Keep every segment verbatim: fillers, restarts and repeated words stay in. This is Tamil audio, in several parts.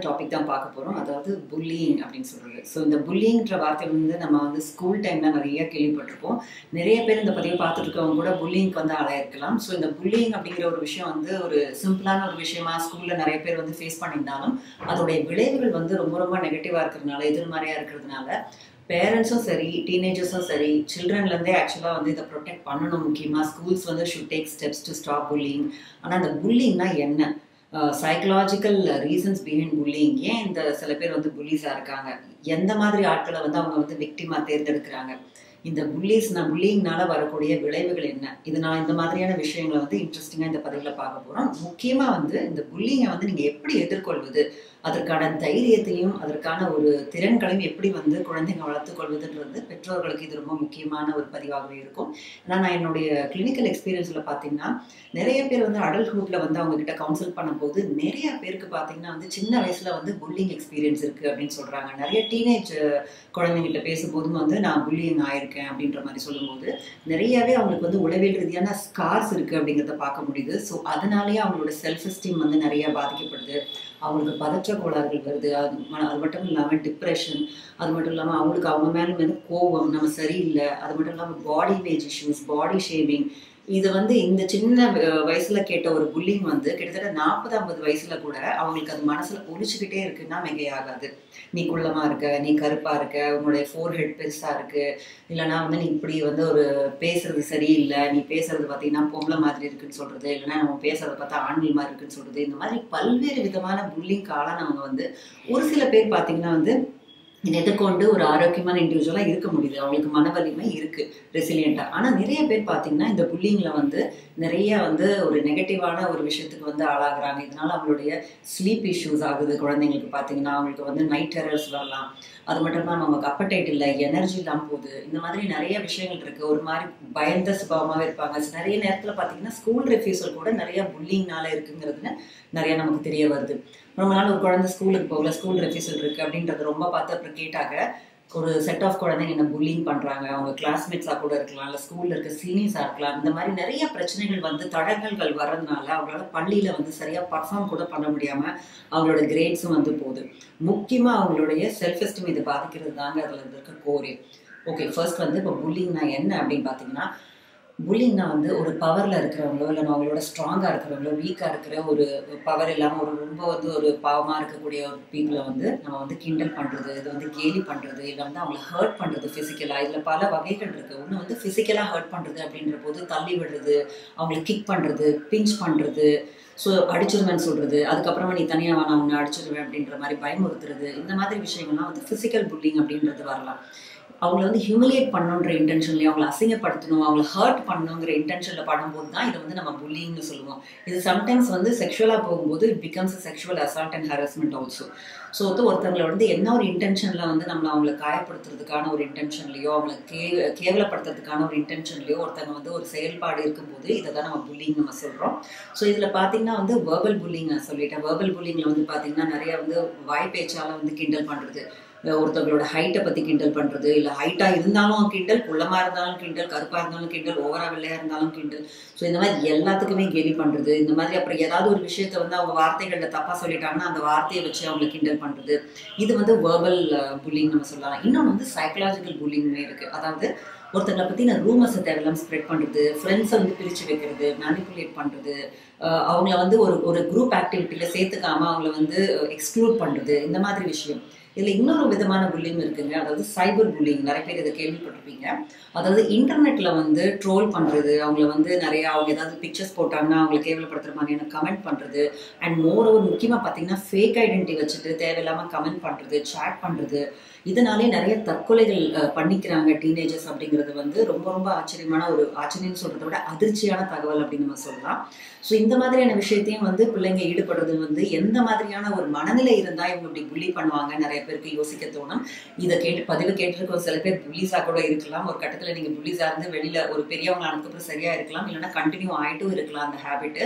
டாபிக் தான் பார்க்க போகிறோம். அதாவது புல்லிங் அப்படின்னு சொல்கிறது. ஸோ இந்த புல்லிங்கிற வார்த்தை வந்து நம்ம வந்து ஸ்கூல் டைமில் நிறைய கேள்விப்பட்டிருப்போம். நிறைய பேர் இந்த பதிவை பார்த்துட்டு இருக்கவங்க கூட புல்லிங்க்கு வந்து ஆளாயிருக்கலாம். ஸோ இந்த புல்லிங் அப்படிங்கிற ஒரு விஷயம் வந்து ஒரு சிம்பிளான ஒரு விஷயமா ஸ்கூலில் நிறைய பேர் வந்து ஃபேஸ் பண்ணியிருந்தாலும் அதோடைய விளைவுகள் வந்து ரொம்ப ரொம்ப நெகட்டிவாக இருக்கிறதுனால, எதிர்மறையாக இருக்கிறதுனால பேரண்ட்ஸும் சரி, டீனேஜர்ஸும் சரி, சில்ட்ரன்லேருந்தே ஆக்சுவலாக வந்து இதை ப்ரொடெக்ட் பண்ணணும். முக்கியமாக ஸ்கூல்ஸ் வந்து should take steps to stop bullying. ஆனால் அந்த புல்லிங்னா என்ன? Psychological reasons behind bullying. ஏன் இந்த சில பேர் வந்து புல்லிஸாக இருக்காங்க? எந்த மாதிரி ஆட்களை வந்து அவங்க வந்து விக்டிமாக தேர்ந்தெடுக்கிறாங்க? இந்த புல்லிஸ்னா புல்லிங்னால வரக்கூடிய விளைவுகள் என்ன? இதனால் இந்த மாதிரியான விஷயங்களை வந்து இன்ட்ரெஸ்டிங்காக இந்த பதிவில் பார்க்க போகிறோம். முக்கியமாக வந்து இந்த புல்லிங்கை வந்து நீங்கள் எப்படி எதிர்கொள்வது, அதற்கான தைரியத்தையும் அதற்கான ஒரு திறன்களையும் எப்படி வந்து குழந்தைங்க வளர்த்து கொள்வதுன்றது பெற்றோர்களுக்கு இது ரொம்ப முக்கியமான ஒரு பதிவாகவே இருக்கும். ஏன்னா நான் என்னுடைய கிளினிக்கல் எக்ஸ்பீரியன்ஸில் பார்த்தீங்கன்னா நிறைய பேர் வந்து அடல்ட்ஹுட்டில் வந்து அவங்க கிட்ட கவுன்சில் பண்ணும்போது நிறைய பேருக்கு பார்த்தீங்கன்னா வந்து சின்ன வயசில் வந்து புல்லிங் எக்ஸ்பீரியன்ஸ் இருக்குது அப்படின்னு சொல்கிறாங்க. நிறைய டீனேஜ் குழந்தைங்கிட்ட பேசும்போதும் வந்து நான் புல்லிங் ஆயிருக்கேன் அப்படின்ற மாதிரி சொல்லும்போது நிறையவே அவங்களுக்கு வந்து உளவியல் ரீதியான ஸ்கார்ஸ் இருக்குது அப்படிங்கிறத பார்க்க முடியுது. ஸோ அதனாலேயே அவங்களோட செல்ஃப் எஸ்டீம் வந்து நிறைய பாதிக்கப்படுது. அவங்களுக்கு பதற்ற கோளாறுகள் வருது. அது அது மட்டும் இல்லாமல் டிப்ரெஷன், அது மட்டும் இல்லாமல் அவங்களுக்கு அவங்க மேலே வந்து கோபம், நம்ம சரியில்லை, அது மட்டும் இல்லாமல் body image issues, body shaming. இது வந்து இந்த சின்ன வயசுல கேட்ட ஒரு புல்லிங் வந்து கிட்டத்தட்ட நாற்பது ஐம்பது வயசுல கூட அவங்களுக்கு அது மனசுல ஒழிச்சுக்கிட்டே இருக்குன்னா மிகையாகாது. நீ குள்ளமா இருக்க, நீ கருப்பா இருக்க, உன்னுடைய ஃபோர் ஹெட் பெருசா இருக்கு, இல்லைன்னா வந்து நீ இப்படி வந்து ஒரு பேசுறது சரியில்லை, நீ பேசுறது பார்த்தீங்கன்னா பொம்பளை மாதிரி இருக்குன்னு சொல்றது, இல்லைன்னா நம்ம பேசுறத பார்த்தா ஆண்கள் மாதிரி இருக்குன்னு சொல்றது, இந்த மாதிரி பல்வேறு விதமான புல்லிங் காலானவங்க வந்து ஒரு சில பேர் பார்த்தீங்கன்னா வந்து இதை எதிர்கொண்டு ஒரு ஆரோக்கியமான இண்டிவிஜுவலாக இருக்க முடியுது. அவங்களுக்கு மன வலிமை இருக்கு, ரெசிலியண்டாக. ஆனால் நிறைய பேர் பார்த்தீங்கன்னா இந்த புல்லிங்கில் வந்து நிறைய வந்து ஒரு நெகட்டிவான ஒரு விஷயத்துக்கு வந்து ஆளாகிறாங்க. இதனால அவங்களுடைய ஸ்லீப் இஷ்யூஸ் ஆகுது. குழந்தைங்களுக்கு பார்த்தீங்கன்னா அவங்களுக்கு வந்து நைட் டெரர்ஸ் வரலாம். அது மட்டும் இல்லாமல் அவங்களுக்கு அப்படைட் இல்லை, எனர்ஜி தான் போகுது. இந்த மாதிரி நிறைய விஷயங்கள் இருக்குது. ஒரு மாதிரி பயந்த சுபாவமாகவே இருப்பாங்க. நிறைய நேரத்தில் பார்த்தீங்கன்னா ஸ்கூல் ரெஃப்யூசல் கூட நிறைய புல்லிங்னால இருக்குங்கிறதுன்னு நிறைய நமக்கு தெரிய வருது. ரொம்ப நாள் ஒரு குழந்தை ஸ்கூலுக்கு போகல, ஸ்கூல் ரெஃப்யூசல் இருக்குது அப்படின்றது ரொம்ப பார்த்து அப்புறம் கேட்டாங்க. ஒரு செட் ஆஃப் குழந்தைங்க என்ன புல்லிங் பண்ணுறாங்க, அவங்க கிளாஸ்மேட்ஸாக கூட இருக்கலாம், இல்லை ஸ்கூலில் இருக்க சீனியர்ஸாக இருக்கலாம். இந்த மாதிரி நிறைய பிரச்சனைகள் வந்து தடங்கல்கள் வர்றதுனால அவங்களால பள்ளியில் வந்து சரியாக பர்ஃபார்ம் கூட பண்ண முடியாமல் அவங்களோட கிரேட்ஸும் வந்து போகுது. முக்கியமாக அவங்களுடைய செல்ஃப் எஸ்டீம் இது பாதிக்கிறது தாங்க அதில் இருக்க கோரே. ஓகே, ஃபர்ஸ்ட் வந்து இப்போ புல்லிங்னா என்ன அப்படின்னு பார்த்தீங்கன்னா, புல்லிங்னா வந்து ஒரு பவரில் இருக்கிறவங்களோ, இல்லை அவங்களோட ஸ்ட்ராங்காக இருக்கிறவங்களோ, வீக்காக இருக்கிற ஒரு பவர் இல்லாமல் ஒரு ரொம்ப வந்து ஒரு பாவமாக இருக்கக்கூடிய ஒரு பீப்புளை வந்து நம்ம வந்து கிண்டல் பண்ணுறது, இது வந்து கேலி பண்ணுறது, இல்லை வந்து அவங்கள ஹர்ட் பண்ணுறது ஃபிசிக்கலாக. இதில் பல வகைகள் இருக்குது. ஒன்று வந்து ஃபிசிக்கலாக ஹர்ட் பண்ணுறது அப்படின்ற போது தள்ளி விடுறது, அவங்களை கிக் பண்ணுறது, பிஞ்ச் பண்ணுறது, ஸோ அடிச்சிருவேன்னு சொல்கிறது, அதுக்கப்புறமா நீ தனியாக வேணா உன்னை அடிச்சிருவேன் அப்படின்ற மாதிரி பயமுறுத்துறது. இந்த மாதிரி விஷயங்கள்லாம் வந்து ஃபிசிக்கல் புல்லிங் அப்படின்றது வரலாம். அவங்கள வந்து ஹியூமிலியேட் பண்ணணுன்ற இன்டென்ஷன்லேயே, அவங்கள அசிங்கப்படுத்தணும், அவங்கள ஹர்ட் பண்ணணுங்கிற இன்டென்ஷனில் பண்ணும்போது தான் இதை வந்து நம்ம புல்லிங்னு சொல்லுவோம். இது சம்டைம்ஸ் வந்து செக்ஷுவலாக போகும்போது it becomes a sexual assault and harassment also. So வந்து ஒருத்தவங்களை வந்து என்ன ஒரு இன்டென்ஷனில் வந்து நம்மளை அவங்களை காயப்படுத்துறதுக்கான ஒரு இன்டென்ஷன்லையோ, அவங்களை கே கேவலப்படுத்துறதுக்கான ஒரு இன்டென்ஷன்லையோ ஒருத்தவங்க வந்து ஒரு செயல்பாடு இருக்கும்போது இதை தான் நம்ம புல்லிங் நம்ம சொல்கிறோம். ஸோ இதில் பார்த்தீங்கன்னா வந்து வேர்பல் புல்லிங் நான் சொல்லிட்டேன். வேர்பல் புல்லிங்கில் வந்து பார்த்தீங்கன்னா நிறையா வந்து வாய் பேச்சால் வந்து கிண்டல் பண்ணுறது, ஒருத்தவங்களோட ஹைட்டை பற்றி கிண்டல் பண்ணுறது, இல்லை ஹைட்டாக இருந்தாலும் கிண்டல், குள்ளமாக இருந்தாலும் கிண்டல், கருப்பாக இருந்தாலும் கிண்டல், ஓவரா வெள்ளையாக இருந்தாலும் கிண்டல். ஸோ இந்த மாதிரி எல்லாத்துக்குமே கேலி பண்ணுறது. இந்த மாதிரி அப்புறம் ஏதாவது ஒரு விஷயத்த வந்து அவங்க வார்த்தைகளில் தப்பாக சொல்லிட்டாங்கன்னா அந்த வார்த்தையை வச்சு அவங்களை கிண்டல் பண்ணுறது. இது வந்து வேர்பல் புல்லிங் நம்ம சொல்லலாம். இன்னொன்று வந்து சைக்கலாஜிக்கல் புல்லிங்னே இருக்குது. அதாவது ஒருத்தங்களை பற்றி நான் ரூமர்ஸை தேவையில்லாமல் ஸ்ப்ரெட் பண்ணுறது, ஃப்ரெண்ட்ஸை வந்து பிரித்து வைக்கிறது, மேனிப்புலேட் பண்ணுறது, அவங்கள வந்து ஒரு ஒரு குரூப் ஆக்டிவிட்டியில் சேர்த்துக்காமல் அவங்கள வந்து எக்ஸ்க்ளூட் பண்ணுறது, இந்த மாதிரி விஷயம். இதில் இன்னொரு விதமான புல்லிங் இருக்குங்க. அதாவது சைபர் புல்லிங். நிறைய பேர் இதை கேள்விப்பட்டிருப்பீங்க. அதாவது இன்டர்நெட்டில் வந்து ட்ரோல் பண்ணுறது, அவங்கள வந்து நிறைய அவங்க ஏதாவது பிக்சர்ஸ் போட்டாங்கன்னா அவங்களை கேவலப்படுத்துகிற மாதிரியான கமெண்ட் பண்ணுறது. அண்ட் மோர் ஓவர் முக்கியமாக பார்த்தீங்கன்னா ஃபேக் ஐடென்டிட்டி வச்சுட்டு தேவையில்லாமல் கமெண்ட் பண்ணுறது, சேட் பண்ணுறது. இதனாலே நிறைய தற்கொலைகள் பண்ணிக்கிறாங்க டீனேஜர்ஸ் அப்படிங்கிறது வந்து ரொம்ப ரொம்ப ஆச்சரியமான ஒரு ஆச்சரியம்னு சொல்கிறத விட அதிர்ச்சியான தகவல் அப்படின்னு நம்ம சொல்லலாம். ஸோ இந்த மாதிரியான விஷயத்தையும் வந்து பிள்ளைங்க ஈடுபடுறது வந்து எந்த மாதிரியான ஒரு மனநிலை இருந்தால் இவங்க இப்படி புள்ளி பண்ணுவாங்க நிறைய பேருக்கு யோசிக்க தோணும். இதை கேட்டு பதிவு கேட்டிருக்க சில பேர் புள்ளிஸாக கூட இருக்கலாம். ஒரு கட்டத்தில் நீங்கள் புள்ளிஸாக இருந்து வெளியில் ஒரு பெரியவங்க ஆனதுக்கப்புறம் சரியாக இருக்கலாம், இல்லைன்னா கண்டினியூ ஆகிட்டும் இருக்கலாம் அந்த ஹேபிட்டு.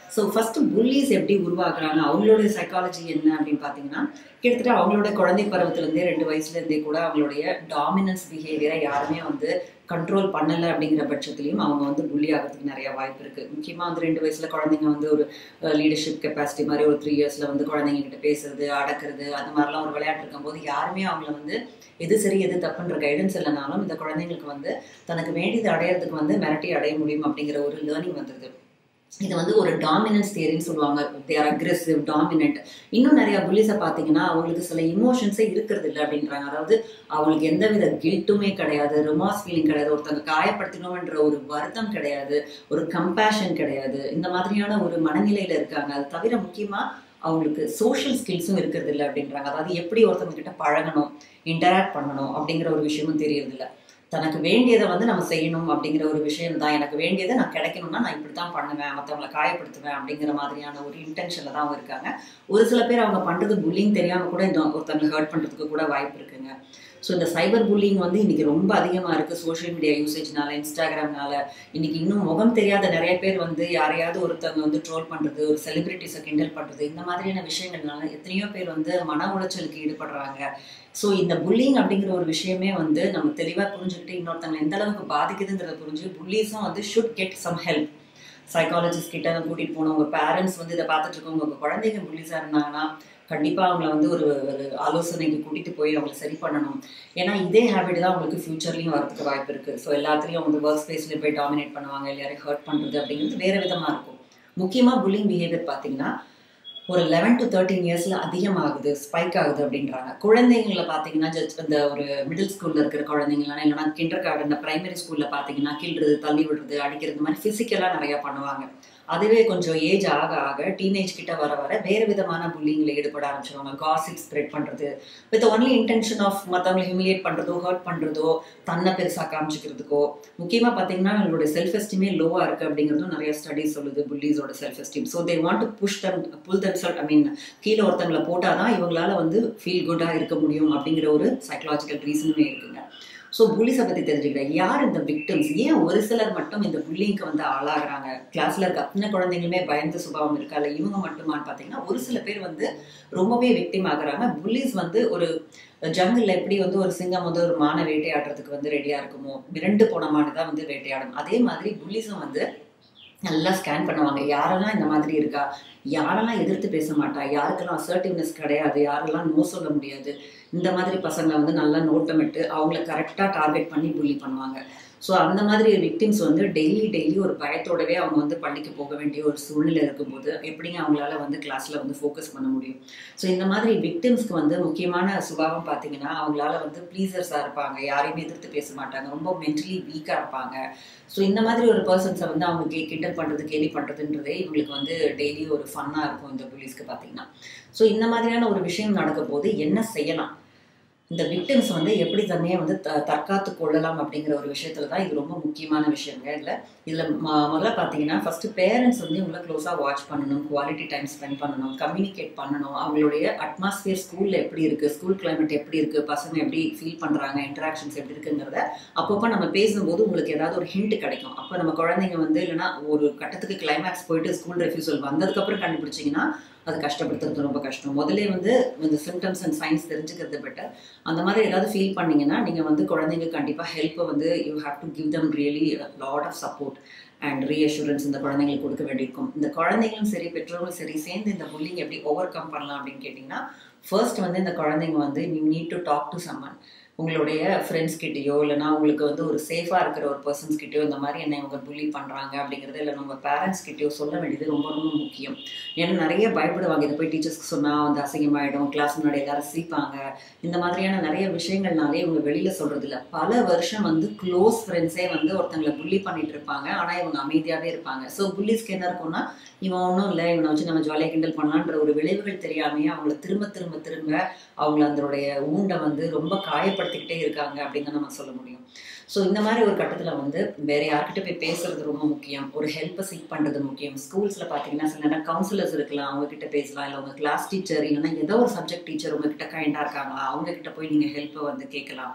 ஸோ ஃபர்ஸ்ட் புல்லிஸ் எப்படி உருவாக்குறாங்க, அவங்களுடைய சைக்காலஜி என்ன அப்படின்னு பார்த்தீங்கன்னா, கிட்டத்தட்ட அவங்களோட குழந்தை பருவத்திலேருந்தே ரெண்டு வயசுலேருந்தே கூட அவங்களுடைய டாமினன்ஸ் பிஹேவியரை யாருமே வந்து கண்ட்ரோல் பண்ணலை அப்படிங்கிற பட்சத்துலையும் அவங்க வந்து புள்ளி ஆகிறதுக்கு நிறைய வாய்ப்பு இருக்குது. முக்கியமாக வந்து ரெண்டு வயசில் குழந்தைங்க வந்து ஒரு லீடர்ஷிப் கெப்பாசிட்டி மாதிரி ஒரு த்ரீ இயர்ஸில் வந்து குழந்தைங்க கிட்ட பேசுறது, அடக்கிறது, அது மாதிரிலாம் ஒரு விளையாட்டு இருக்கும்போது யாருமே அவங்கள வந்து எது சரி எது தப்புன்ற கைடன்ஸ் இல்லைனாலும் இந்த குழந்தைங்களுக்கு வந்து தனக்கு வேண்டியது அடையிறதுக்கு வந்து மிரட்டி அடைய முடியும் அப்படிங்கிற ஒரு லேர்னிங் வந்துடுது. இது வந்து ஒரு டாமினன்ஸ் தியரின்னு சொல்லுவாங்க. They are aggressive, dominant. இன்னும் நிறைய புல்லிஸை பார்த்தீங்கன்னா அவங்களுக்கு சில இமோஷன்ஸே இருக்கிறது இல்லை அப்படின்றாங்க. அதாவது அவங்களுக்கு எந்த வித கில்ட்டுமே கிடையாது, ரிமாஸ் ஃபீலிங் கிடையாது, ஒருத்தவங்க காயப்படுத்தணும்ன்ற ஒரு வருத்தம் கிடையாது, ஒரு கம்பேஷன் கிடையாது. இந்த மாதிரியான ஒரு மனநிலையில இருக்காங்க. அது தவிர முக்கியமா அவங்களுக்கு சோஷியல் ஸ்கில்ஸும் இருக்கிறது இல்லை அப்படின்றாங்க. அதாவது எப்படி ஒருத்தவங்க கிட்ட பழகணும், இன்டராக்ட் பண்ணணும் அப்படிங்கிற ஒரு விஷயமும் தெரியறது இல்லை. தனக்கு வேண்டியதை வந்து நம்ம செய்யணும் அப்படிங்கிற ஒரு விஷயம் தான். எனக்கு வேண்டியதை நான் கிடைக்கணும்னா நான் இப்படி தான் பண்ணுவேன், மற்றவங்களை காயப்படுத்துவேன் அப்படிங்கிற மாதிரியான ஒரு இன்டென்ஷனில் தான் அவங்க இருக்காங்க. ஒரு சில பேர் அவங்க பண்ணுறது புல்லிங் தெரியாமல் கூட இந்த ஒருத்தவங்களை ஹர்ட் பண்ணுறதுக்கு கூட வாய்ப்பு இருக்குங்க. ஸோ இந்த சைபர் புல்லிங் வந்து இன்னைக்கு ரொம்ப அதிகமாக இருக்குது. சோஷியல் மீடியா யூசேஜ்னால, இன்ஸ்டாகிராம்னால இன்னைக்கு இன்னும் முகம் தெரியாத நிறைய பேர் வந்து யாரையாவது ஒருத்தவங்க வந்து ட்ரோல் பண்ணுறது, ஒரு செலிபிரிட்டிஸை கிண்டல் பண்ணுறது, இந்த மாதிரியான விஷயங்கள்னால எத்தனையோ பேர் வந்து மன உளைச்சலுக்கு ஈடுபடுறாங்க. ஸோ இந்த புல்லிங் அப்படிங்கிற ஒரு விஷயமே வந்து நம்ம தெளிவாக புரிஞ்சுக்கிட்டு இன்னொருத்தவங்க எந்த அளவுக்கு பாதிக்குதுங்கிறத புரிஞ்சு புல்லிஸும் வந்து should get some help. Psychologist கிட்ட கூட்டிகிட்டு போனோம். உங்கள் பேரண்ட்ஸ் வந்து இதை பார்த்துட்டு இருக்கவங்க உங்கள் குழந்தைங்க புல்லிஸாக இருந்தாங்கன்னா கண்டிப்பாக அவங்கள வந்து ஒரு ஒரு ஆலோசனைக்கு கூட்டிகிட்டு போய் அவங்களை சரி பண்ணணும். ஏன்னா இதே ஹேபிட் தான் அவங்களுக்கு ஃபியூச்சர்லையும் வரதுக்கு வாய்ப்பு இருக்குது. ஸோ எல்லாத்துலேயும் வந்து ஒர்க் ஸ்பேஸ்லேயும் போய் டாமினேட் பண்ணுவாங்க, எல்லாரையும் ஹர்ட் பண்ணுறது அப்படிங்கிறது வேறு விதமாக இருக்கும். முக்கியமாக புல்லிங் பிஹேவியர் பார்த்தீங்கன்னா ஒரு லெவன் டு தேர்ட்டீன் இயர்ஸ்ல அதிகமாகுது, ஸ்பைக் ஆகுது அப்படின்றாங்க. குழந்தைங்களை பார்த்தீங்கன்னா ஜஸ்ட் இந்த ஒரு மிடில் ஸ்கூல்ல இருக்கிற குழந்தைங்களாம் இல்லைன்னா கிண்டர் கார்டன், பிரைமரி ஸ்கூல்ல பார்த்தீங்கன்னா கிள்றது, தள்ளி விடுறது, அடிக்கிறது மாதிரி ஃபிசிக்கலாக நிறையா பண்ணுவாங்க. அதுவே கொஞ்சம் ஏஜ் ஆக ஆக டீனேஜ் கிட்ட வர வர வேறு விதமான புல்லிங்கில் ஈடுபட ஆரம்பிச்சிருவாங்க. காசிப் ஸ்ப்ரெட் பண்ணுறது வித் ஒன்லி இன்டென்ஷன் ஆஃப் மற்றவங்களை ஹியூமிலியேட் பண்ணுறதோ, ஹர்ட் பண்ணுறதோ, தன்னை பெருசாக காமிச்சிக்கிறதுக்கோ. முக்கியமாக பார்த்தீங்கன்னா அவங்களுடைய செல்ஃப் எஸ்டீமே லோவாக இருக்குது அப்படிங்கிறதும் நிறைய ஸ்டடிஸ் சொல்லுது புல்லிஸோட self esteem. So they want to push them pull them self I mean கீழே ஒருத்தவங்களை போட்டால் தான் இவங்களால வந்து ஃபீல் குட்டாக இருக்க முடியும் அப்படிங்கிற ஒரு சைக்கலாஜிக்கல் ரீசனுமே இருக்குங்க. ஸோ புல்லிஸை பற்றி தெரிஞ்சுக்கிறேன். யார் இந்த விக்டிம்ஸ், ஏன் ஒரு சிலர் மட்டும் இந்த புல்லிங்க்கு வந்து ஆளாகிறாங்க, கிளாஸில் இருக்க அத்தனை குழந்தைங்களுமே பயந்த சுபாவம் இருக்கா, இல்லை இவங்க மட்டுமான்னு பார்த்தீங்கன்னா ஒரு சில பேர் வந்து ரொம்பவே விக்டிம் ஆகுறாங்க. புல்லிஸ் வந்து ஒரு ஜங்கிளில் எப்படி வந்து ஒரு சிங்கம் வந்து ஒரு மானை வேட்டையாடுறதுக்கு வந்து ரெடியாக இருக்குமோ, மிரண்டு போன மானை தான் வந்து வேட்டையாடும். அதே மாதிரி புல்லிஸும் வந்து நல்லா ஸ்கேன் பண்ணுவாங்க. யாரெல்லாம் இந்த மாதிரி இருக்கா, யாரெல்லாம் எதிர்த்து பேச மாட்டா, யாருக்கெல்லாம் அசர்ட்டிவ்னஸ் கிடையாது, யாரெல்லாம் நோ சொல்ல முடியாது, இந்த மாதிரி பசங்களை வந்து நல்லா நோட்டமிட்டு அவங்கள கரெக்டாக டார்கெட் பண்ணி புல்லி பண்ணுவாங்க. ஸோ அந்த மாதிரி விக்டிம்ஸ் வந்து டெய்லி டெய்லி ஒரு பயத்தோடவே அவங்க வந்து பள்ளிக்கு போக வேண்டிய ஒரு சூழ்நிலை இருக்கும்போது எப்படிங்க அவங்களால வந்து கிளாஸில் வந்து ஃபோக்கஸ் பண்ண முடியும்? ஸோ இந்த மாதிரி விக்டிம்ஸ்க்கு வந்து முக்கியமான சுபாவம் பார்த்தீங்கன்னா அவங்களால வந்து ப்ளீசர்ஸாக இருப்பாங்க, யாரையுமே எதிர்த்து பேச மாட்டாங்க, ரொம்ப மென்டலி வீக்காக இருப்பாங்க. ஸோ இந்த மாதிரி ஒரு பர்சன்ஸை வந்து அவங்க கே கிண்டல் பண்ணுறது, கேலி பண்ணுறதுன்றதே இவங்களுக்கு வந்து டெய்லி ஒரு ஃபன்னாக இருக்கும் இந்த புல்லிஸ்க்கு பார்த்தீங்கன்னா. ஸோ இந்த மாதிரியான ஒரு விஷயம் நடக்கும் போது என்ன செய்யலாம், இந்த விக்டிம்ஸ் வந்து எப்படி தன்னையே வந்து த தற்காத்து கொள்ளலாம் அப்படிங்கிற ஒரு விஷயத்துல தான் இது ரொம்ப முக்கியமான விஷயங்க. இல்லை இதில் முதல்ல பார்த்தீங்கன்னா ஃபஸ்ட்டு பேரண்ட்ஸ் வந்து இவங்களை க்ளோஸாக வாட்ச் பண்ணணும், குவாலிட்டி டைம் ஸ்பெண்ட் பண்ணணும், கம்யூனிகேட் பண்ணணும். அவங்களுடைய அட்மாஸ்பியர் ஸ்கூலில் எப்படி இருக்குது, ஸ்கூல் கிளைமேட் எப்படி இருக்குது, பசங்க எப்படி ஃபீல் பண்ணுறாங்க, இன்டராக்ஷன்ஸ் எப்படி இருக்குங்கிறத அப்பப்போ நம்ம பேசும்போது உங்களுக்கு ஏதாவது ஒரு ஹிண்ட் கிடைக்கும். அப்போ நம்ம குழந்தைங்க வந்து இல்லைன்னா ஒரு கட்டத்துக்கு கிளைமேக்ஸ் போயிட்டு ஸ்கூல் ரெஃப்யூசல் வந்ததுக்கப்புறம் கண்டுபிடிச்சிங்கன்னா அது கஷ்டப்படுத்துறது ரொம்ப கஷ்டம். முதலே வந்து இந்த சிம்டம்ஸ் அண்ட் சைன்ஸ் தெரிஞ்சுக்கிறது பெட்டர். அந்த மாதிரி ஏதாவது ஃபீல் பண்ணிங்கன்னா நீங்கள் வந்து குழந்தைங்க கண்டிப்பாக ஹெல்ப்பை வந்து you have to give them really lot of support and reassurance இந்த குழந்தைங்களுக்கு கொடுக்க வேண்டியிருக்கும். இந்த குழந்தைங்களும் சரி பெற்றோர்களும் சரி சேர்ந்து இந்த புல்லிங் எப்படி ஓவர் கம் பண்ணலாம் அப்படின்னு கேட்டிங்கன்னா ஃபர்ஸ்ட் வந்து இந்த குழந்தைங்க வந்து you need to talk to someone. உங்களுடைய ஃப்ரெண்ட்ஸ் கிட்டேயோ இல்லைனா உங்களுக்கு வந்து ஒரு சேஃபாக இருக்கிற ஒரு பர்சன்ஸ் கிட்டேயோ இந்த மாதிரி என்னை இவங்க புல்லி பண்ணுறாங்க அப்படிங்கிறது இல்லை நம்ம பேரண்ட்ஸ் கிட்டேயோ சொல்ல வேண்டியது ரொம்ப ரொம்ப முக்கியம். ஏன்னா நிறைய பயப்படுவாங்க, இதை போய் டீச்சர்ஸ்க்கு சொன்னால் வந்து அசிங்கமாயிடும், கிளாஸ் முன்னாடி எல்லாரும் சிரிப்பாங்க, இந்த மாதிரியான நிறைய விஷயங்கள்னாலே இவங்க வெளியில் சொல்கிறது இல்லை. பல வருஷம் வந்து க்ளோஸ் ஃப்ரெண்ட்ஸே வந்து ஒருத்தங்களை புல்லி பண்ணிட்டு இருப்பாங்க, ஆனால் இவங்க அமைதியாகவே இருப்பாங்க. ஸோ புல்லிஸ்க்கு என்ன இருக்கும்னா இவன் ஒன்றும் இல்லை, இவனை வச்சு நம்ம ஜாலியாக கிண்டல் பண்ணலான்ற ஒரு விளைவுகள் தெரியாமையே அவங்கள திரும்ப திரும்ப திரும்ப அவங்கள அதனுடைய ஊண்டை வந்து ரொம்ப காயப்படுத்திக்கிட்டே இருக்காங்க அப்படின்னு நம்ம சொல்ல முடியும். ஸோ இந்த மாதிரி ஒரு கட்டத்தில் வந்து வேற யார்கிட்ட போய் பேசுறது ரொம்ப முக்கியம், ஒரு ஹெல்ப்பை சீக் பண்ணுறது முக்கியம். ஸ்கூல்ஸில் பார்த்தீங்கன்னா சில நேரம் கவுன்சிலர்ஸ் இருக்கலாம், அவங்ககிட்ட பேசலாம், இல்லை உங்கள் கிளாஸ் டீச்சர் இல்லைன்னா ஏதோ ஒரு சப்ஜெக்ட் டீச்சர் உங்ககிட்ட கைண்டாக இருக்காங்களா அவங்ககிட்ட போய் நீங்கள் ஹெல்ப்பை வந்து கேட்கலாம்.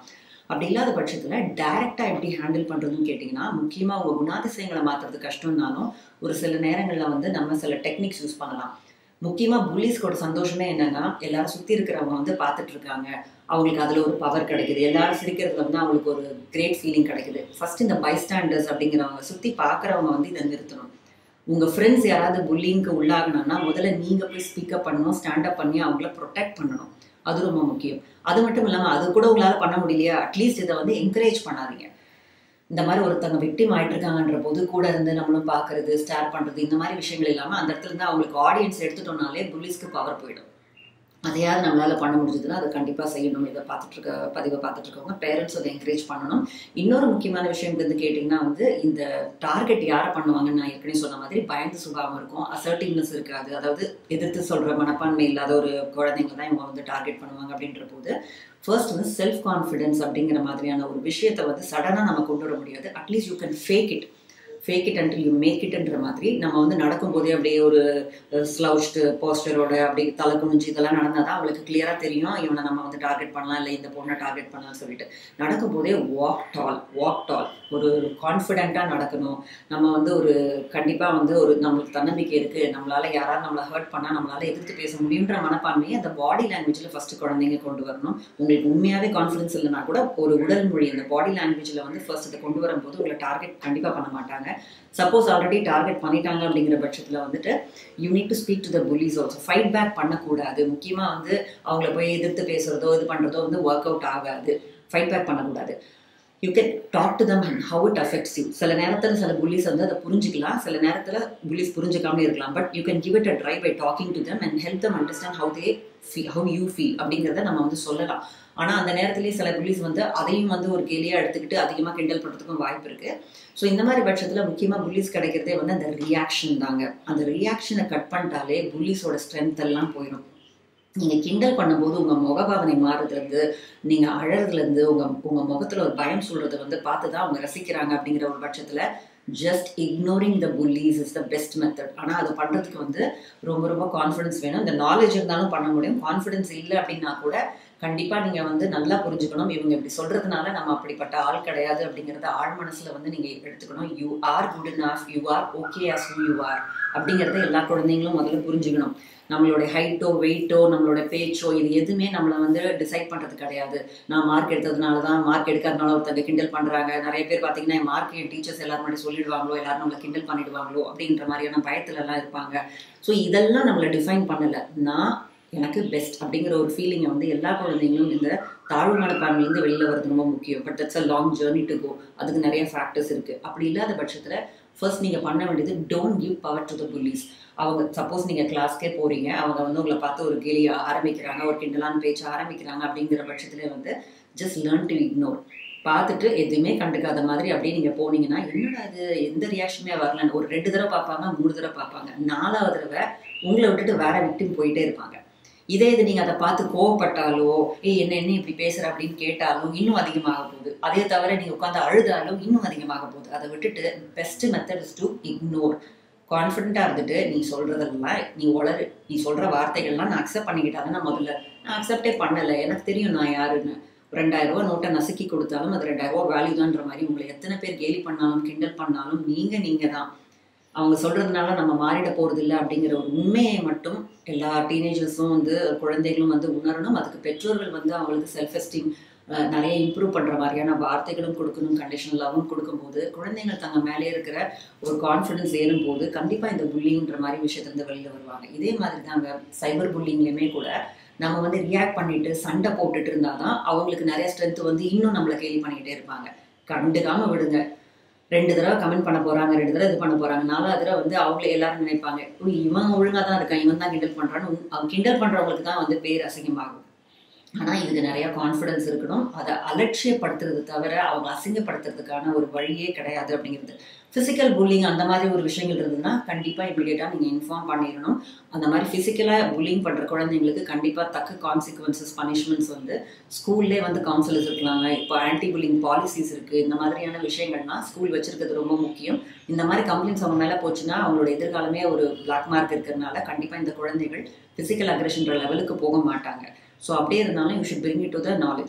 அப்படி இல்லாத பட்சத்தில் டைரெக்டாக எப்படி ஹேண்டில் பண்ணுறதுன்னு கேட்டிங்கன்னா, முக்கியமாக உங்கள் குணாதிசயங்களை மாற்றுறது கஷ்டம்னாலும் ஒரு சில நேரங்களில் வந்து நம்ம சில டெக்னிக்ஸ் யூஸ் பண்ணலாம். முக்கியமாக புல்லிஸ்கோட சந்தோஷமே என்னென்னா, எல்லாரும் சுற்றி இருக்கிறவங்க வந்து பார்த்துட்டு இருக்காங்க, அவங்களுக்கு அதில் ஒரு பவர் கிடைக்குது. எல்லாரும் சிரிக்கிறதுல வந்து அவங்களுக்கு ஒரு கிரேட் ஃபீலிங் கிடைக்குது. ஃபர்ஸ்ட் இந்த பைஸ்டாண்டர்ஸ் அப்படிங்கிறவங்க, சுற்றி பார்க்குறவங்க வந்து இதை நிறுத்தணும். உங்கள் ஃப்ரெண்ட்ஸ் யாராவது புல்லிங்க்கு உள்ளாகணும்னா முதல்ல நீங்கள் போய் ஸ்பீக்கப் பண்ணணும், ஸ்டாண்டப் பண்ணி அவங்கள ப்ரொடெக்ட் பண்ணணும். அது ரொம்ப முக்கியம். அது மட்டும் இல்லாமல் அது கூட உங்களால் பண்ண முடியலையா, அட்லீஸ்ட் இதை வந்து என்கரேஜ் பண்ணாதீங்க. இந்த மாதிரி ஒருத்தவங்க விக்டிம் ஆகிட்டு இருக்காங்கன்ற போது கூட இருந்து நம்மளும் பார்க்கறது, ஸ்டார் பண்ணுறது, இந்த மாதிரி விஷயங்கள் இல்லாமல் அந்த இடத்துல இருந்து அவங்களுக்கு ஆடியன்ஸ் எடுத்துட்டோம்னாலே புல்லிஸ்க்கு பவர் போயிடும். அதையாவது நம்மளால் பண்ண முடிஞ்சதுன்னா அதை கண்டிப்பாக செய்யணும். இதை பார்த்துட்டு இருக்க பதிவை பார்த்துட்டு இருக்கவங்க பேரண்ட்ஸ் அதை என்கரேஜ் பண்ணணும். இன்னொரு முக்கியமான விஷயம் வந்து கேட்டிங்கன்னா வந்து இந்த டார்கெட் யாரை பண்ணுவாங்கன்னு நான் ஏற்கனவே சொன்ன மாதிரி பயந்து சுபாவம் இருக்கும், அசர்ட்டிவ்னஸ் இருக்காது, அதாவது எதிர்த்து சொல்கிற மனப்பான்மை இல்லாத ஒரு குழந்தைங்க தான் இவங்க வந்து டார்கெட் பண்ணுவாங்க. அப்படின்ற போது ஃபர்ஸ்ட் வந்து செல்ஃப் கான்ஃபிடென்ஸ் அப்படிங்கிற மாதிரியான ஒரு விஷயத்தை வந்து சடனாக நம்ம கொண்டு வர முடியாது. At least you can fake it fake it until you make இட்ன்ற மாதிரி நம்ம வந்து நடக்கும்போதே அப்படியே ஒரு ஸ்லவுஷ்டு போஸ்டரோட அப்படி தலை குனிஞ்சு இதெல்லாம் நடந்தால் தான் அவங்களுக்கு கிளியராக தெரியும் இவனை நம்ம வந்து டார்கெட் பண்ணலாம், இல்லை இந்த பொண்ணை டார்கெட் பண்ணலாம்னு சொல்லிட்டு. நடக்கும்போதே வாக் டால் வாக் டால் ஒரு கான்ஃபிடென்ட்டாக நடக்கணும். நம்ம வந்து ஒரு கண்டிப்பாக வந்து ஒரு நம்மளுக்கு தன்னம்பிக்கை இருக்குது, நம்மளால் யாராவது நம்மளை ஹர்ட் பண்ணால் நம்மளால் எதிர்த்து பேச முடியுன்ற மனப்பான்மையை அந்த பாடி லாங்குவேஜில் ஃபஸ்ட்டு குழந்தைங்க கொண்டு வரணும். உங்களுக்கு உண்மையாகவே கான்ஃபிடன்ஸ் இல்லைனா கூட ஒரு உடல் மொழி அந்த பாடி லாங்குவேஜில் வந்து ஃபர்ஸ்ட் இதை கொண்டு வரும்போது உங்களை டார்கெட் கண்டிப்பாக பண்ண மாட்டாங்க. சப்போஸ் ஆல்ரெடி டார்கெட் பண்ணிட்டாங்க அப்படிங்கிற பட்சத்தில் வந்துட்டு you need to speak to the bullies also. Fight back பண்ணக்கூடாது. முக்கியமாக வந்து அவங்கள போய் எதிர்த்து பேசுறதோ இது பண்ணுறதோ வந்து ஒர்க் அவுட் ஆகாது. ஃபைட் பேக் பண்ணக்கூடாது. You can talk to them and how it affects you. சில நேரத்தில் சில புல்லிஸ் வந்து அதை புரிஞ்சிக்கலாம், சில நேரத்தில் புல்லிஸ் புரிஞ்சிக்காமலே இருக்கலாம். But you can give it a try by talking to them and help them understand how they feel, how you feel அப்படிங்கிறத நம்ம வந்து சொல்லலாம். ஆனால் அந்த நேரத்துலேயே சில புல்லிஸ் வந்து அதையும் வந்து ஒரு கேலியாக எடுத்துக்கிட்டு அதிகமாக கிண்டல் பண்ணுறதுக்கும் வாய்ப்பு இருக்குது. ஸோ இந்த மாதிரி பட்சத்தில் முக்கியமாக புல்லிஸ் கிடைக்கிறதே வந்து அந்த ரியாக்ஷன் தாங்க. அந்த ரியாக்ஷனை கட் பண்ணிட்டாலே புல்லிஸோட ஸ்ட்ரென்த் எல்லாம் போயிடும். நீங்கள் கிண்டல் பண்ணும்போது உங்கள் முகபாவனை மாறுதுலேருந்து, நீங்கள் அழறதுலேருந்து, உங்கள் உங்கள் முகத்தில் ஒரு பயம் சொல்கிறது வந்து பார்த்து தான் அவங்க ரசிக்கிறாங்க. அப்படிங்கிற ஒரு பட்சத்தில் just ignoring the bullies is the best method. ஆனால் அது பண்ணுறதுக்கு வந்து ரொம்ப ரொம்ப கான்ஃபிடன்ஸ் வேணும். இந்த நாலேஜ் இருந்தாலும் பண்ண முடியும். கான்ஃபிடன்ஸ் இல்லை அப்படின்னா கூட கண்டிப்பாக நீங்கள் வந்து நல்லா புரிஞ்சுக்கணும், இவங்க இப்படி சொல்கிறதுனால நம்ம அப்படிப்பட்ட ஆள் கிடையாது அப்படிங்கிறத ஆழ் மனசில் வந்து நீங்கள் எடுத்துக்கணும். You are good enough, you are okay as who you are அப்படிங்கிறத எல்லா குழந்தைங்களும் முதல்ல புரிஞ்சுக்கணும். நம்மளோட ஹைட்டோ வெயிட்டோ நம்மளோட பேச்சோ இது எதுவுமே நம்மளை வந்து டிசைட் பண்ணுறது கிடையாது. நான் மார்க் எடுத்ததுனால தான், மார்க் எடுக்காதனால ஒருத்தங்க கிண்டல் பண்ணுறாங்க. நிறைய பேர் பார்த்தீங்கன்னா என் மார்க் என் டீச்சர்ஸ் எல்லாரும் முன்னாடி சொல்லிடுவாங்களோ, எல்லாரும் நம்மளை கிண்டல் பண்ணிடுவாங்களோ அப்படின்ற மாதிரியான பயத்துலலாம் இருப்பாங்க. ஸோ இதெல்லாம் நம்மளை டிஃபைன் பண்ணலை. நான் எனக்கு பெஸ்ட் அப்படிங்கிற ஒரு ஃபீலிங்கை வந்து எல்லா குழந்தைங்களும் இந்த தாழ்வு மனப்பான்மையிலேருந்து வெளியில் வரது ரொம்ப முக்கியம். But that's a long journey to go. அதுக்கு நிறைய ஃபேக்டர்ஸ் இருக்குது. அப்படி இல்லாத பட்சத்தில் ஃபர்ஸ்ட் நீங்கள் பண்ண வேண்டியது don't give power to the bullies. அவங்க சப்போஸ் நீங்கள் கிளாஸ்க்கே போகிறீங்க, அவங்க வந்து உங்களை பார்த்து ஒரு கேலி ஆரம்பிக்கிறாங்க, ஒரு கிண்டலான பேச்சு ஆரம்பிக்கிறாங்க அப்படிங்கிற பட்சத்தில் வந்து ஜஸ்ட் லேர்ன் டு இக்னோர். பார்த்துட்டு எதுவுமே கண்டுக்காத மாதிரி அப்படியே நீங்கள் போனீங்கன்னா என்னடா அது எந்த ரியாக்ஷனுமே வரலன்னு ஒரு ரெண்டு தடவை பார்ப்பாங்க, மூணு தடவை பார்ப்பாங்க, நாலாவது தடவை உங்களை விட்டுட்டு வேற விக்டிம் போயிட்டே இருப்பாங்க. இதே இது நீங்கள் அதை பார்த்து கோவப்பட்டாலோ, ஏ என்ன என்ன இப்படி பேசுகிற அப்படின்னு கேட்டாலும் இன்னும் அதிகமாக போகுது. அதே தவிர நீங்கள் உட்காந்து அழுதாலும் இன்னும் அதிகமாக போகுது. அதை விட்டுட்டு best method is to ignore. கான்ஃபிடென்ட்டாக இருந்துட்டு நீ சொல்கிறதெல்லாம், நீ உளறு, நீ சொல்கிற வார்த்தைகள்லாம் நான் அக்செப்ட் பண்ணிக்கிட்டாங்கன்னா முதல்ல நான் அக்செப்டே பண்ணலை, எனக்கு தெரியும் நான் யாருன்னு. ரெண்டாயிரம் ரூபா நோட்டை நசுக்கி கொடுத்தாலும் அது ரெண்டாயிரம் ரூபா வேல்யூ தான்ற மாதிரி உங்களை எத்தனை பேர் கேலி பண்ணாலும் கிண்டல் பண்ணாலும் நீங்கள் நீங்கள் தான். அவங்க சொல்கிறதுனால நம்ம மாறிட போகிறது இல்லை அப்படிங்கிற ஒரு உண்மையை மட்டும் எல்லா டீனேஜர்ஸும் வந்து குழந்தைகளும் வந்து உணரணும். அதுக்கு பெற்றோர்கள் வந்து அவங்களுக்கு செல்ஃப் எஸ்டீம் நிறைய இம்ப்ரூவ் பண்ணுற மாதிரியான வார்த்தைகளும் கொடுக்கணும், கண்டிஷனலாகவும் கொடுக்கும்போது குழந்தைகள் தங்க மேலே இருக்கிற ஒரு கான்ஃபிடன்ஸ் ஏறும்போது கண்டிப்பாக இந்த புல்லிங்கிற மாதிரி விஷயத்துலேருந்து வெளியில் வருவாங்க. இதே மாதிரி தாங்க சைபர் புல்லிங்லேயுமே கூட நம்ம வந்து ரியாக்ட் பண்ணிட்டு சண்டை போட்டுட்டு இருந்தால் தான் அவங்களுக்கு நிறைய ஸ்ட்ரென்த் வந்து இன்னும் நம்மளை கேலி பண்ணிக்கிட்டே இருப்பாங்க. கண்டுக்காமல் விடுங்க. ரெண்டு தடவை கமெண்ட் பண்ண போகிறாங்க, ரெண்டு தடவை இது பண்ண போகிறாங்க, நாலாவது தடவை வந்து அவங்களே எல்லாரும் நினைப்பாங்க இவன் ஒழுங்காக தான் இருக்கான், இவன் தான் கிண்டல் பண்ணுறான்னு. அவங்க கிண்டல் பண்ணுறவங்களுக்கு தான் வந்து பேர் அசிங்கமாகும். ஆனால் இதுக்கு நிறையா கான்ஃபிடன்ஸ் இருக்கணும். அதை அலட்சியப்படுத்துறது தவிர அவங்க அசிங்கப்படுத்துறதுக்கான ஒரு வழியே கிடையாது அப்படிங்கிறது. ஃபிசிக்கல் புல்லிங் அந்த மாதிரி ஒரு விஷயங்கள் இருந்ததுன்னா கண்டிப்பாக இமீடியட்டாக நீங்கள் இன்ஃபார்ம் பண்ணிடணும். அந்த மாதிரி ஃபிசிக்கலாக புல்லிங் பண்ணுற குழந்தைங்களுக்கு கண்டிப்பாக தக்க கான்சிக்வன்சஸ் பனிஷ்மெண்ட்ஸ் வந்து ஸ்கூல்லே வந்து கவுன்சிலர்ஸ் இருக்காங்க. இப்போ ஆன்டி புல்லிங் பாலிசிஸ் இருக்குது. இந்த மாதிரியான விஷயங்கள்லாம் ஸ்கூல் வச்சுருக்கிறது ரொம்ப முக்கியம். இந்த மாதிரி கம்ப்ளைண்ட்ஸ் அவங்க மேலே போச்சுன்னா அவங்களோட எதிர்காலமே ஒரு பிளாக் மார்க் இருக்கிறதுனால கண்டிப்பாக இந்த குழந்தைகள் ஃபிசிக்கல் அக்ரெஷன்ற லெவலுக்கு போக மாட்டாங்க. ஸோ அப்படியே இருந்தாலும் you should bring it to the knowledge.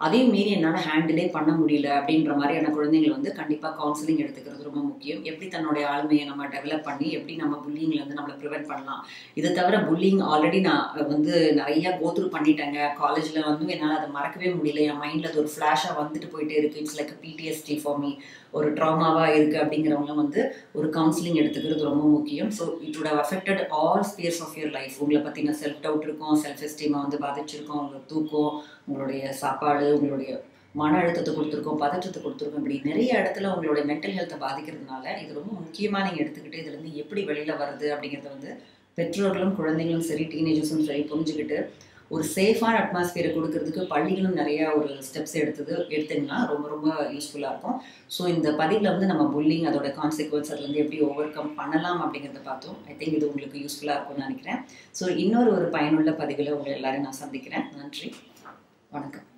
அதையும் மீறி என்னால் ஹேண்டிலே பண்ண முடியல அப்படின்ற மாதிரியான குழந்தைங்களை வந்து கண்டிப்பாக கவுன்சிலிங் எடுத்துக்கிறது ரொம்ப முக்கியம். எப்படி தன்னுடைய ஆளுமையை நம்ம டெவலப் பண்ணி எப்படி நம்ம புல்லிங்லேருந்து நம்மளை ப்ரிவென்ட் பண்ணலாம். இதை தவிர புல்லிங் ஆல்ரெடி நான் வந்து நிறையா கோத்ரூ பண்ணிட்டேங்க, காலேஜில் வந்து என்னால் அதை மறக்கவே முடியல, என் மைண்டில் அது ஒரு ஃப்ளாஷாக வந்துட்டு போயிட்டே இருக்குது, it's like PTSD for me, ஒரு ட்ராமாவாக இருக்குது அப்படிங்கிறவங்களும் வந்து ஒரு கவுன்சிலிங் எடுத்துக்கிறது ரொம்ப முக்கியம். So it would have affected all spheres of your life. உங்களை பற்றின செல்ஃப் டவுட் இருக்கும், செல்ஃப் எஸ்டீமை வந்து பாதிச்சிருக்கோம், உங்களோட தூக்கம், உங்களுடைய சாப்பாடு, உங்களுடைய மன அழுத்தத்தை கொடுத்துருக்கோம், பதற்றத்தை கொடுத்துருக்கோம், இப்படி நிறைய இடத்துல உங்களுடைய மென்டல் ஹெல்த்தை பாதிக்கிறதுனால இது ரொம்ப முக்கியமாக நீங்கள் எடுத்துக்கிட்டு இதுலேருந்து எப்படி வெளியில் வருது அப்படிங்கிறத வந்து பெற்றோர்களும் குழந்தைங்களும் சரி டீனேஜர்ஸும் சரி புரிஞ்சுக்கிட்டு ஒரு சேஃபான அட்மாஸ்பியரை கொடுக்கறதுக்கு பள்ளிகளும் நிறையா ஒரு ஸ்டெப்ஸ் எடுத்தது எடுத்தீங்கன்னா ரொம்ப ரொம்ப யூஸ்ஃபுல்லாக இருக்கும். ஸோ இந்த பதிவில் வந்து நம்ம புல்லிங் அதோட கான்சிக்வன்ஸ் அதுலேருந்து எப்படி ஓவர் கம் பண்ணலாம் அப்படிங்கிறத பார்த்தோம். ஐ திங்க் இது உங்களுக்கு யூஸ்ஃபுல்லாக இருக்கும்னு நினைக்கிறேன். ஸோ இன்னொரு ஒரு பயனுள்ள பதிவில் உங்களை எல்லாரும் நான் சந்திக்கிறேன். நன்றி, வணக்கம்.